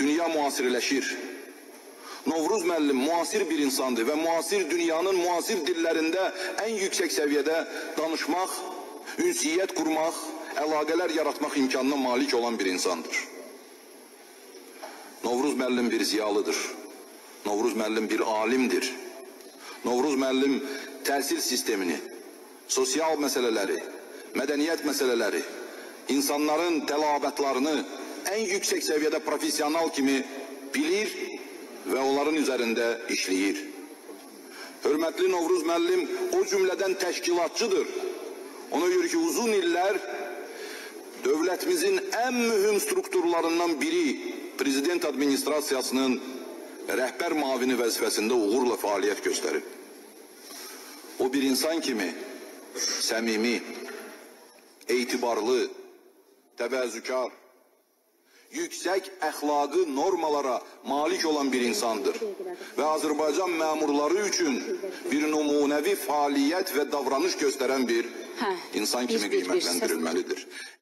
dünya muasirləşir. Novruz müəllim muasir bir insandır və muasir dünyanın muasir dillərində ən yüksək səviyyədə danışmaq, ünsiyyət qurmaq, əlaqələr yaratmaq imkanına malik olan bir insandır. Novruz müəllim bir ziyalıdır. Novruz müəllim bir alimdir. Novruz müəllim təhsil sistemini, sosial məsələləri, mədəniyyət məsələləri, insanların tələbatlarını ən yüksək səviyyədə profesional kimi bilir və onların üzərində işləyir. Hörmətli Novruz müəllim o cümlədən təşkilatçıdır. Ona görə ki, uzun illər dövlətimizin ən mühüm strukturlarından biri prezident administrasiyasının rəhbər mavini vəzifəsində uğurla fəaliyyət göstərib. O bir insan kimi səmimi, etibarlı, təvəzzükar, yüksək əxlaqı normalara malik olan bir insandır və Azərbaycan məmurları üçün bir nümunəvi fəaliyyət və davranış göstərən bir insan kimi qiymətləndirilməlidir.